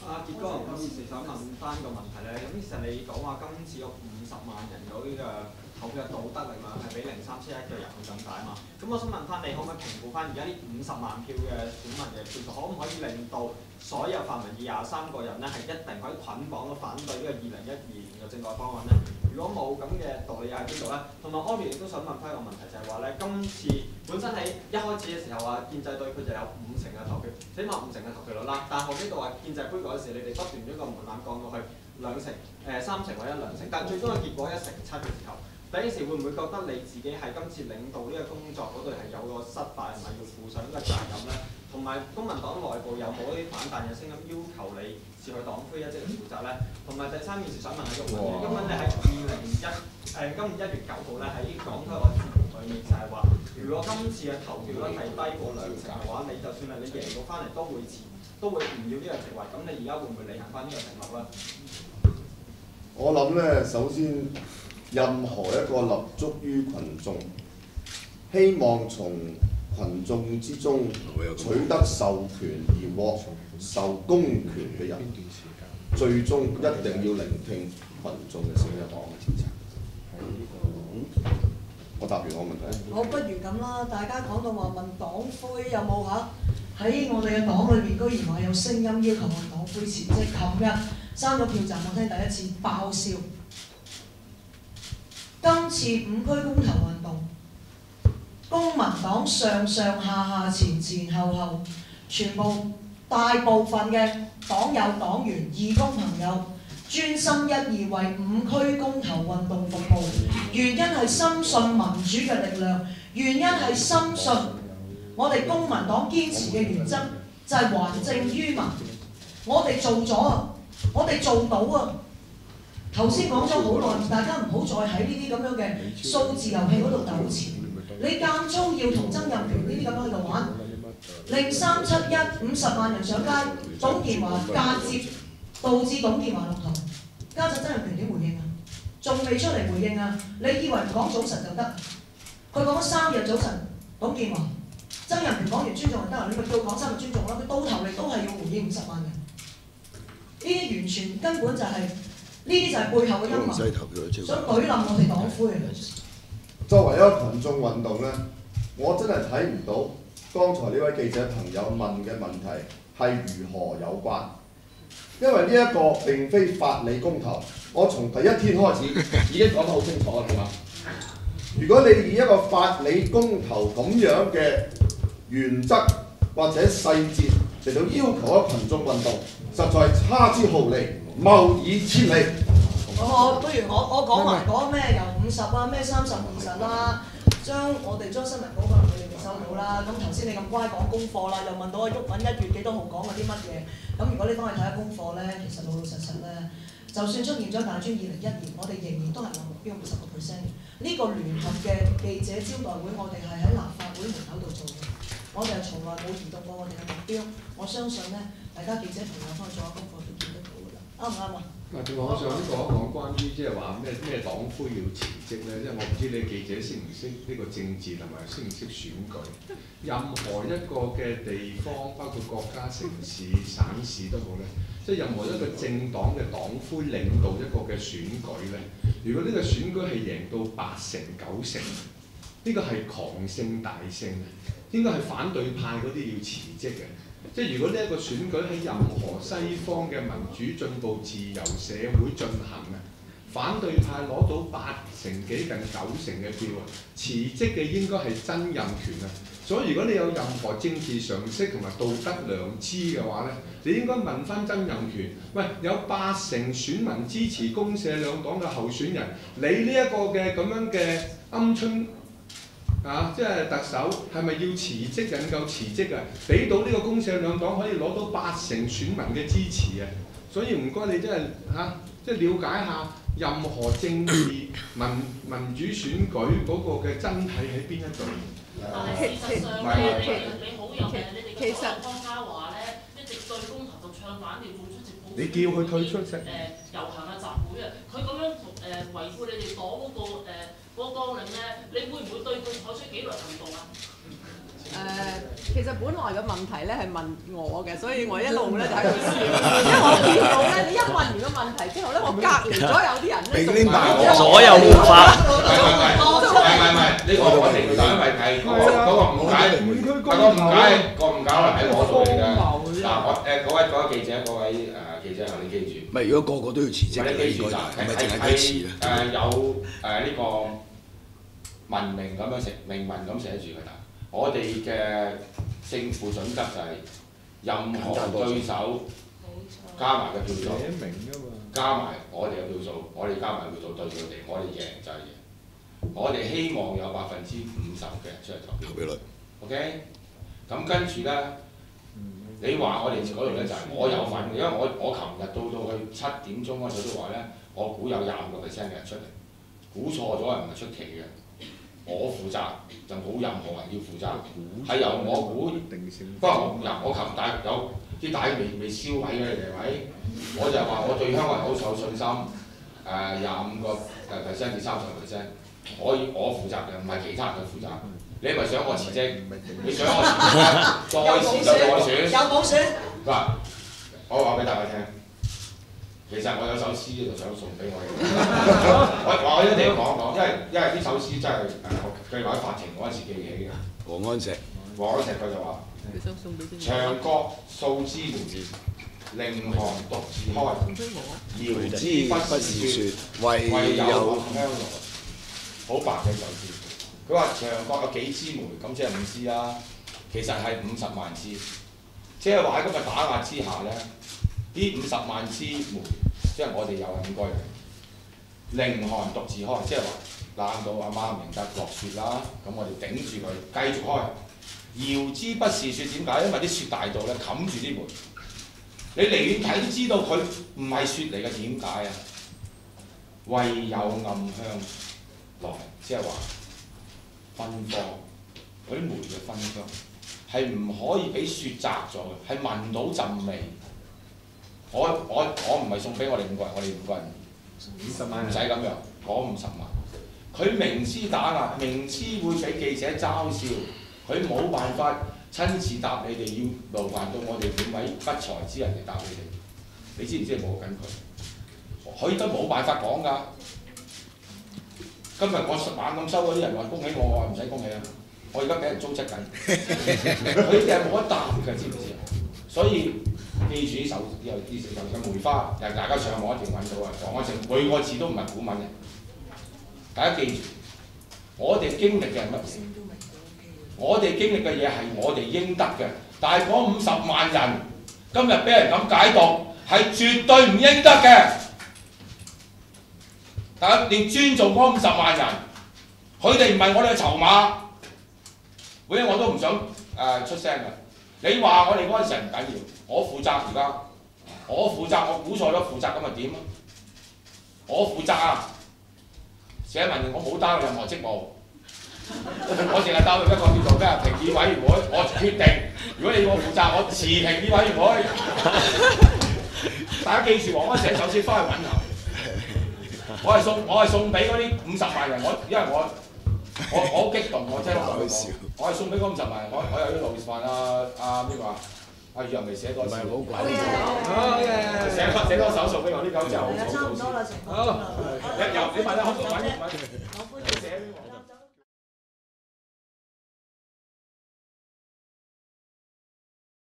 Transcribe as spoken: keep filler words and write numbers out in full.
阿傑哥，咁其實想問翻個問題咧，咁其實你講話今次有五十萬人有呢個投票嘅道德力量係比零三七一嘅人更大啊嘛？咁我想問翻你，可唔可以評估翻而家呢五十萬票嘅選民嘅票數，可唔可以令到所有泛民二廿三個人咧係一定可以捆綁到反對呢個二零一二年嘅政改方案咧？如果冇咁嘅道理又喺邊度咧？同埋 Audrey 亦都想問翻一個問題，就係話咧，今次本身喺一開始嘅時候話建制對佢就有五成嘅投票，起碼五成嘅投票率啦。但係後幾度話建制杯嗰時，你哋不斷將個門檻降到去兩成、誒、呃、三成或者兩成，但係最終嘅結果一成七嘅時候，第一時會唔會覺得你自己喺今次領導呢個工作嗰度係有個失敗，同埋要負上呢個責任咧？同埋公民黨內部有冇啲反彈嘅聲音要求你辭去黨魁一職嚟負責咧？同埋第三件事想問下毓民，毓民你喺二零一誒今年一月九號咧喺港區我節目裏面就係話，如果今次嘅投票率係低過兩成嘅話，你就算係你贏到翻嚟都會辭，都會唔要呢個職位。咁你而家會唔會履行翻呢個承諾咧？ 我諗咧，首先任何一個立足於群眾，希望從群眾之中取得授權而獲受公權嘅人，最終一定要聆聽群眾嘅聲音。我答完我問題。 好，不如咁啦，大家講到話問黨魁有冇嚇喺我哋嘅黨裏邊，居然話有聲音要求我黨魁辭職。琴日三個票站我聽第一次爆笑。今次五區公投運動，公民黨上上下下前前後後，全部大部分嘅黨友黨員、義工朋友，專心一意為五區公投運動服務。原因係深信民主嘅力量，原因係深信我哋公民黨堅持嘅原則就係還政於民。我哋做咗啊，我哋做到啊！頭先講咗好耐，大家唔好再喺呢啲咁樣嘅數字遊戲嗰度糾纏。你間中要同曾蔭權呢啲咁樣喺度玩，零三七一五十萬人上街，董建華間接導致董建華落台，家陣曾蔭權點回應啊？仲未出嚟回應啊！你以為唔講早晨就得？佢講咗三日早晨，董建華、曾蔭權講完尊重就得啦，你咪叫講三日尊重啦。佢到頭嚟都係要回應五十萬人，呢啲完全根本就係、是。呢啲就係背後嘅陰謀，想舉冧我哋黨魁。 作為一個群眾運動咧，我真係睇唔到剛才呢位記者朋友問嘅問題係如何有關，因為呢一個並非法理公投。我從第一天開始已經講得好清楚啦，係嘛？如果你以一個法理公投咁樣嘅原則或者細節嚟到要求一個群眾運動，實在差之毫釐。謬以千里。 我不如我我講埋講咩由五十啊咩三十二十啦，將我哋將新聞稿可能你哋收到啦。咁頭先你咁乖講功課啦，又問到阿毓民一月幾多號講過啲乜嘢。咁如果你幫佢睇下功課咧，其實老老實實咧，就算出現咗大專二零一年，我哋仍然都係話目標五十個 percent。呢個聯合嘅記者招待會，我哋係喺立法會門口度做嘅，我哋係從來冇移動過我哋嘅目標。我相信咧，大家記者朋友幫佢做下功課都見得到。啱唔啱啊？ 嗱，我想講一講關於即係話咩咩黨魁要辭職咧，因為我唔知你記者識唔識呢個政治同埋識唔識選舉。任何一個嘅地方，包括國家、城市、省市都好咧，即係任何一個政黨嘅黨魁領導一個嘅選舉咧，如果呢個選舉係贏到八成九成，呢個係狂勝大勝，應該係反對派嗰啲要辭職嘅。即係如果呢一個選舉喺任何西方嘅民主進步自由社會進行啊，反對派攞到八成幾近九成嘅票啊，辭職嘅應該係曾蔭權啊。所以如果你有任何政治常識同埋道德良知嘅話咧，你應該問翻曾蔭權，喂，有八成選民支持公社兩黨嘅候選人，你呢一個嘅咁樣嘅鵪鶉啊，即係特首係咪要辭職引咎辭職啊？俾到呢個公社兩黨可以攞到八成選民嘅支持啊！所以唔該你真係嚇，即係了解下任何政治民民主選舉嗰個嘅真體喺邊一度。 但係事實上咧，你好有嘅，你哋嘅湯家驊咧，一直對公投就唱反調，仲出席報你叫佢退出啫。誒遊行啊集會啊，佢咁樣誒維護你哋黨嗰個誒。嗰個綱領咧，你會唔會對佢採取紀律行動啊？ 其實本來嘅問題咧係問我嘅，所以我一路咧就喺度笑，因為我見到咧，你一問完個問題之後咧，我隔離咗有啲人咧仲問左右護法。 唔係唔係，呢個我哋因為係嗰個嗰個誤解，嗰個誤解個誤解可能喺我度嚟㗎。嗱，我誒嗰位嗰位記者嗰位誒記者，你記住。 唔係，如果個個都要辭職， 你記住嗱， 唔係淨係佢辭啦。 誒有誒呢個文明咁樣寫，明文咁寫住㗎啦。我哋嘅勝負準則就係任何對手加埋嘅票數，加埋我哋嘅票數，我哋加埋票數對佢哋，我哋贏就係贏。我哋希望有百分之五十嘅人出嚟投票。投票率 OK， 咁跟住咧，你話我哋嗰度咧就係我有份嘅，因為我我琴日到到去七點鐘嗰陣都話咧，我估有廿五個 percent 嘅人出嚟，估錯咗係唔係出奇嘅？我負責就冇任何人要負責，係由我估。不過我嗱，我琴帶有啲帶未未燒毀嘅，你哋係咪？我就話我對香港人好有信心，誒廿五個誒 percent 至三十 percent， 我我負責嘅，唔係其他人去負責。你係咪想我辭職？你想我辭職，再辭就再選。 有冇選？ 嗱，我話俾大家聽。其實我有首詩就想送俾我哋，我我一定要講一講，因為因為呢首詩真係誒，佢話喺法庭嗰陣時記起嘅。 黃安石， 黃安石佢就話：牆角數枝梅，凌寒獨自開，遙知不是雪，唯有暗香來。好白嘅首詩。佢話牆角有幾枝梅，咁即係五枝啦。其實係五十萬枝，即係話喺咁嘅打壓之下咧。呢五十萬枝梅，即係我哋有五個人，凌寒獨自開，即係話冷到阿媽唔明得落雪啦，咁我哋頂住佢繼續開。遙知不是雪，點解？因為啲雪大到咧冚住啲梅，你離遠睇都知道佢唔係雪嚟嘅，點解啊？唯有暗香來，即係話芬芳，嗰啲梅嘅芬香係唔可以俾雪擲咗嘅，係聞到陣味。我我我唔係送俾我哋五個人，我哋五個人五十萬唔使咁樣講五十萬。佢明知打壓，明知會俾記者嘲笑，佢冇辦法親自答你哋，要勞煩到我哋五位不才之人嚟答你哋。你知唔知冇緊佢？佢都冇辦法講㗎。今日我猛咁收嗰啲人話恭喜我，我話唔使恭喜啊！我而家俾人糟質緊，佢哋係冇得答㗎，知唔知啊？所以。記住呢首呢有呢四首嘅梅花，又大家上網一定揾到啊！講一聲每個字都唔係古文嘅，大家記住，我哋經歷嘅係乜嘢？我哋經歷嘅嘢係我哋應得嘅，但係嗰五十萬人今日俾人咁解讀，係絕對唔應得嘅。大家要尊重嗰五十萬人，佢哋唔係我哋嘅籌碼。每日我都唔想誒、呃、出聲㗎。你話我哋嗰陣時唔緊要。我負責而家，我負責，我估錯咗負責咁咪點啊？我負責啊！社民我冇擔任何職務，我淨係擔任一個叫做咩啊評議委員會，我決定。如果你要我負責，我辭評議委員會。大家記住，黃安石首先翻去揾下。我係送，我係送俾嗰啲五十萬人，我因為我我我好激動，我聽到佢講，我係送俾嗰五十萬人，我我有啲勞煩啊啊邊個啊？阿宇又未寫多次，唔係好鬼。好嘅，寫多寫多手數俾我啲狗就好。 差唔多啦，成個鐘啦。 好，一又你問啦，我都揾揾。 我歡迎寫俾我。